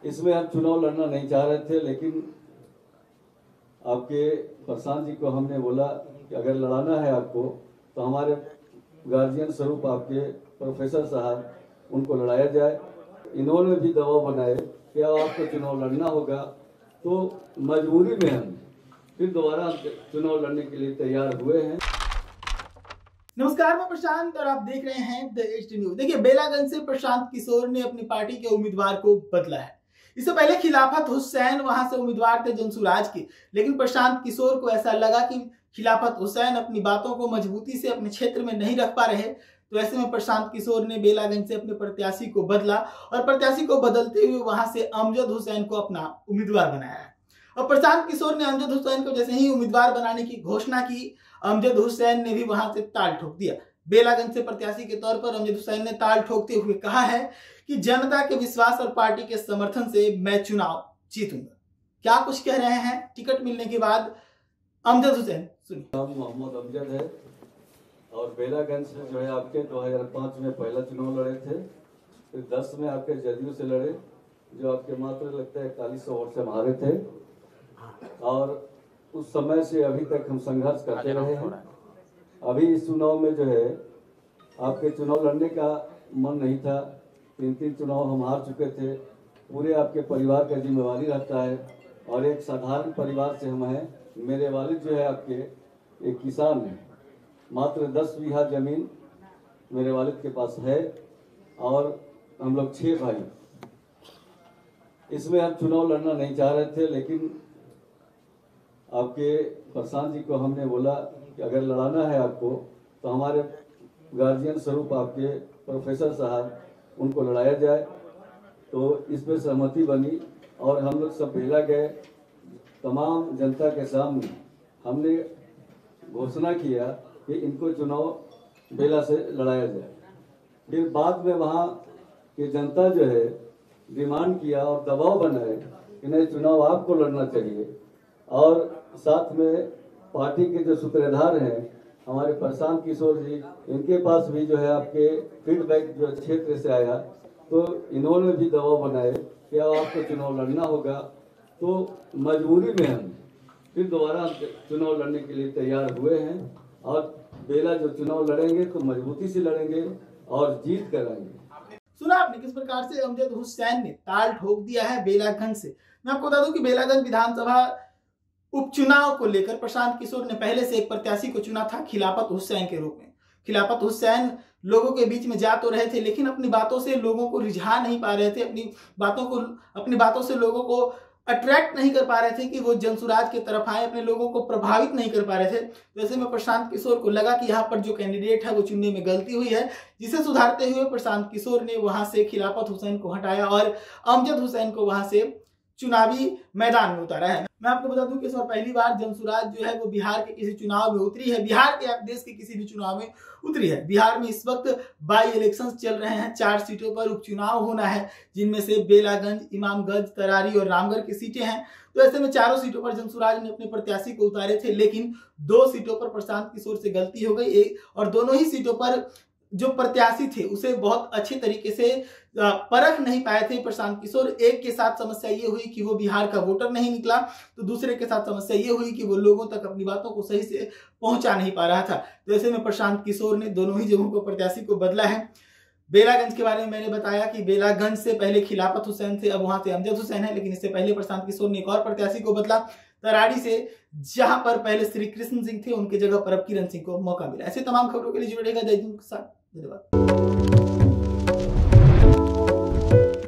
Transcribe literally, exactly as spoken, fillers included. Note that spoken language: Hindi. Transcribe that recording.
इसमें हम चुनाव लड़ना नहीं चाह रहे थे, लेकिन आपके प्रशांत जी को हमने बोला कि अगर लड़ाना है आपको तो हमारे गार्जियन स्वरूप आपके प्रोफेसर साहब उनको लड़ाया जाए। इन्होंने भी दबाव बनाए कि अब आपको चुनाव लड़ना होगा, तो मजबूरी में हम फिर दोबारा चुनाव लड़ने के लिए तैयार हुए हैं। नमस्कार, मैं प्रशांत और आप देख रहे हैं द एच डी न्यूज। देखिए, बेलागंज से प्रशांत किशोर ने अपनी पार्टी के उम्मीदवार को बदला है। इससे पहले खिलाफत हुसैन वहां से उम्मीदवार थे जनसुराज के, लेकिन प्रशांत किशोर को ऐसा लगा कि खिलाफत हुसैन अपनी बातों को मजबूती से अपने क्षेत्र में नहीं रख पा रहे, तो ऐसे में प्रशांत किशोर ने बेलागंज से अपने प्रत्याशी को बदला और प्रत्याशी को बदलते हुए वहां से अमजद हुसैन को अपना उम्मीदवार बनाया है। और प्रशांत किशोर ने अमजद हुसैन को जैसे ही उम्मीदवार बनाने की घोषणा की, अमजद हुसैन ने भी वहां से ताल ठोक दिया। बेलागंज से प्रत्याशी के तौर पर अमजद हुसैन ने ताल ठोकते हुए कहा है कि जनता के विश्वास और पार्टी के समर्थन से मैं चुनाव जीतूंगा। क्या कुछ कह रहे हैं टिकट मिलने के बाद अमजद हुसैन, सुनिए। नाम मोहम्मद अमजद है और बेलागंज से जो है आपके दो हज़ार पाँच में पहला चुनाव लड़े थे, फिर दस में आपके जदयू से लड़े, जो आपके मात्र लगता है इकतालीस सौ वोट से हारे थे, और उस समय से अभी तक हम संघर्ष करते रहे हैं। अभी इस चुनाव में जो है आपके चुनाव लड़ने का मन नहीं था, तीन तीन चुनाव हम हार चुके थे। पूरे आपके परिवार का जिम्मेवारी रहता है और एक साधारण परिवार से हम हैं। मेरे वालिद जो है आपके एक किसान हैं, मात्र दस बीघा जमीन मेरे वालिद के पास है और हम लोग छः भाई। इसमें हम चुनाव लड़ना नहीं चाह रहे थे, लेकिन आपके प्रशांत जी को हमने बोला कि अगर लड़ाना है आपको तो हमारे गार्जियन स्वरूप आपके प्रोफेसर साहब उनको लड़ाया जाए। तो इस पर सहमति बनी और हम लोग सब बेला गए। तमाम जनता के सामने हमने घोषणा किया कि इनको चुनाव बेला से लड़ाया जाए। फिर बाद में वहाँ की जनता जो है डिमांड किया और दबाव बनाए कि नहीं, चुनाव आपको लड़ना चाहिए। और साथ में पार्टी के जो सूत्रधार हैं हमारे प्रशांत किशोर जी, इनके पास भी जो है आपके फीडबैक जो क्षेत्र से आया, तो इन्होंने भी दबाव बनाए कि अब आपको चुनाव लड़ना होगा, तो मजबूरी में हम फिर दोबारा चुनाव लड़ने के लिए तैयार हुए हैं। और बेला जो चुनाव लड़ेंगे तो मजबूती से लड़ेंगे और जीत कर आएंगे। सुना आपने किस प्रकार से अमजद हुसैन ने ताल ठोक दिया है बेलागंज से। मैं आपको बता दूं कि बेलागंज विधानसभा उपचुनाव को लेकर प्रशांत किशोर ने पहले से एक प्रत्याशी को चुना था खिलाफत हुसैन के रूप में। खिलाफत हुसैन लोगों के बीच में जा तो रहे थे, लेकिन अपनी बातों से लोगों को रिझा नहीं पा रहे थे, अपनी बातों को अपनी बातों से लोगों को अट्रैक्ट नहीं कर पा रहे थे कि वो जनसुराज की तरफ आए, अपने लोगों को प्रभावित नहीं कर पा रहे थे। वैसे में प्रशांत किशोर को लगा कि यहाँ पर जो कैंडिडेट है वो चुनने में गलती हुई है, जिसे सुधारते हुए प्रशांत किशोर ने वहां से खिलाफत हुसैन को हटाया और अमजद हुसैन को वहां से चुनावी मैदान में उतारा है। मैं आपको बता दूं कि इस बार पहली बार जनसुराज जो है वो बिहार के किसी चुनाव में उतरी है, बिहार के आप देश के किसी भी चुनाव में उतरी है। बिहार में इस वक्त बाई इलेक्शंस चल रहे हैं, चार सीटों पर उपचुनाव होना है, जिनमें से बेलागंज, इमामगंज, तरारी और रामगढ़ की सीटें हैं। तो ऐसे में चारों सीटों पर जनसुराज ने अपने प्रत्याशी को उतारे थे, लेकिन दो सीटों पर प्रशांत किशोर से गलती हो गई, और दोनों ही सीटों पर जो प्रत्याशी थे उसे बहुत अच्छे तरीके से परख नहीं पाए थे प्रशांत किशोर। एक के साथ समस्या ये हुई कि वो बिहार का वोटर नहीं निकला, तो दूसरे के साथ समस्या ये हुई कि वो लोगों तक अपनी बातों को सही से पहुंचा नहीं पा रहा था। तो ऐसे में प्रशांत किशोर ने दोनों ही जगहों को प्रत्याशी को बदला है। बेलागंज के बारे में मैंने बताया कि बेलागंज से पहले खिलाफत हुसैन थे, अब वहां से अमजद हुसैन है, लेकिन इससे पहले प्रशांत किशोर ने एक और प्रत्याशी को बदला तराड़ी से, जहां पर पहले श्री कृष्ण सिंह थे, उनके जगह पर अब किरण सिंह को मौका मिला। ऐसे तमाम खबरों के लिए जुड़े रहेगा जय हिंद के साथ। धन्यवाद।